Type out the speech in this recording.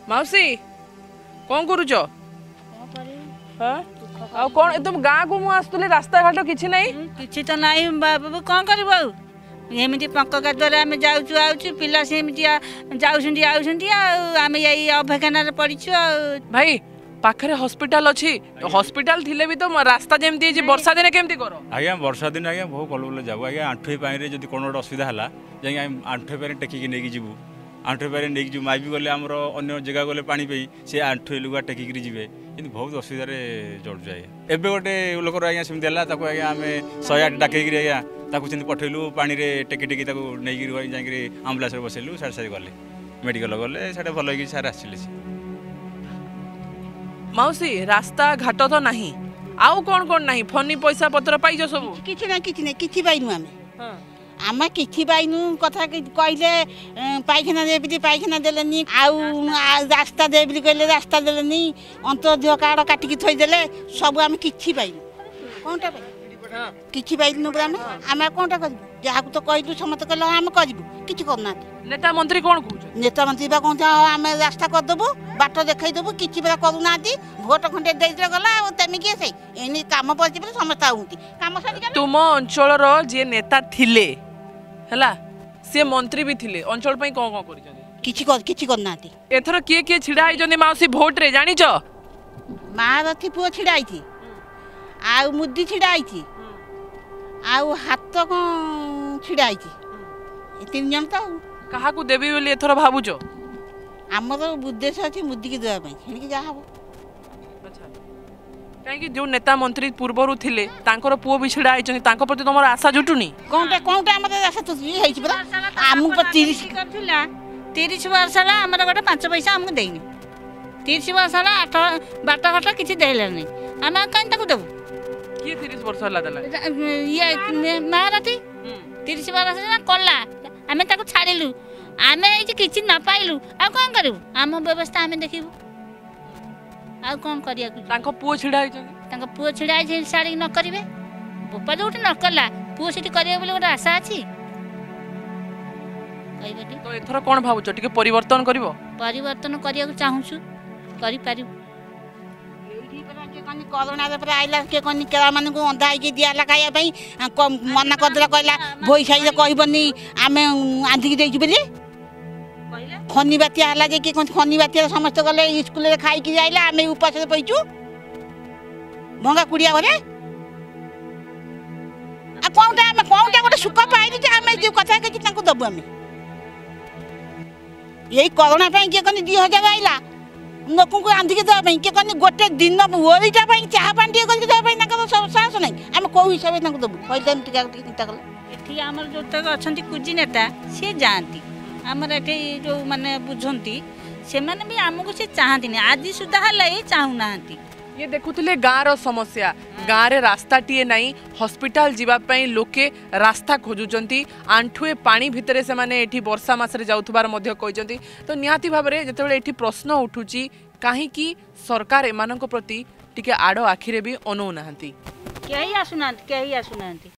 माउसी कौन करूच कौन तुम गाँ को मुझे आसुली रास्ता घाट किसी ना किसी तो ना बाबू कौन कर एमती पंका द्वारा आम जाऊँ पिला सेमती आम यही अवहेलना पड़ीचु भाई पाखरे हॉस्पिटल अच्छी हॉस्पिटल थिले भी तो रास्ता जमती वर्षा दिन केमती करो आज्ञा वर्षा दिन आज्ञा बहुत कल बल जाऊ आज्ञा आंठुए पानी जब कौन गोटे असुविधा है जाए आंठुए पानी टेकिक नहीं जीवु आंठुए पानी नहीं जीव माइबी गले आमर अन्य जगह गले पानी सी आंठुए लुगा टेकिक जी बहुत असुविधा जड़ जाए एवं गोटे लोकर आज्ञा सेमती है आज्ञा आम 108 डाक आज्ञा पठेलु पानी टेकी टेकी नहीं जाए आम्बुलांस बसैलु साढ़े सारे गले मेडिकल गले साढ़े भल सारे आसिले मौसी रास्ता घाट तो नहीं आउ कौन नहीं फनी पैसा पत्र पाइज सब किछि पाइनु आम किछि पाइनु कथा कहले पाइखाना देबी पाइखाना देलेनी आउ रास्ता देबी कहले रास्ता देलेनी अंतर्देह कार्ड काटिकी थोइदेले सब आम किछि पाइनु कोनटा किछि पाइनु आम कोनटा करबु जहाँ तो कहलु समस्त कहले आम करबु किछि करना नेता मंत्री कौन कहू नेता मंत्री बा कहते आम रास्ता करदेबु बाट देखदेबु किछि बेला करूना भोट खंडे देइले गला तेमिके से एनी काम पड़छि बोले समस्त आउंती काम सरी तुम अंचल जे नेता थिले हला से मंत्री भी थिले अंचल पई कोन कोन करिछन किछि करनाती एथर किए छिड़ा आइजनी माउसी भोट रे जानि छ महारथी पुओ छिड़ा आइछि आ मुद्दी छिड़ा आइछि आ हाथ को छिड़ा आइछि तीन जन तो कहा को देबी बोली एथर भाबुछ आमर उद्देश्य अच्छे मुद्दी की देवा से जहाँ हम कहीं जो नेता मंत्री पूर्वर थिले तांकर पुओ भी छिड़ा आइछन तांको प्रति तमर आशा जुटुनी कोनटा कोनटा हमर आशा तो हे छि बरा हमु पर 30 करथिला 30 वर्ष ला हमर गोटे 5 पैसा हमको देइनी 30 वर्ष ला 8 बाटा घाटा किछि देले नै हम कान ताकू देबु के 30 वर्ष ला देला ये महारथी 30 वर्ष ना कला हमें ताकू छाड़िलु आमे ए किछि न पाइलु आ कोन करबु हम व्यवस्था हमें देखिबु आ कोन करिया तांको पुओ छिड़ा आइछन तांको पुओ छिड़ा आइछ साड़ी न करिवे बोपा जोटी न करला पुओ सिटी करिवे बोले गोटे आशा अछि कहिबेटी तो एथर कोन भाबुछ टिके परिवर्तन करबो परिवर्तन करिया चाहूछु करि पारिबु एठी पर के कनी कोरोना रे पर आइला के कनी केरा माने को अंधा के दियाला खाया पई मना करदला कहला भोई साई कहबनी आमे आंधी देछि बोली खनी बातिया हला जे कि खनी बातिया समस्त गले स्कूल रे खाई कि जाइला आमे उपास रे पइचु भंगा कुड़िया घरे आ कोनटा गोटे सुख पाइली जे आमे जे कथा के तांको दबु आमे यही कोरोना पई के कनी 2000 आइला लोक को आंधी के दबा पई के कनी गोटे दिन ओरिटा पई चाहा पानी के कर दबा पई ना सब साहस नै आमे को हिसाब तांको दबु कहले हम टिका चिंता कर एठी हमर जोतक अछंती कुजी नेता से जानती आमर एटे जो माने बुझंती से माने भी हमको से चाहती नहीं आज सुधा हला ये चाहू नांती ये देखुले गाँ रो समस्या गाँ रे रास्ता टीए नहीं हॉस्पिटल जीवा पई लोके रास्ता खोजुचंती आंठुए पानी भितरे से माने एठी वर्षा मासरे जाउथबार मध्य कहिचंती तो निहाती भाबरे जेतेबेले एठी प्रश्न उठुची काहे कि सरकार एमानक प्रति टिके आडो आखिरे भी अनु नाहंती केही आसुनांती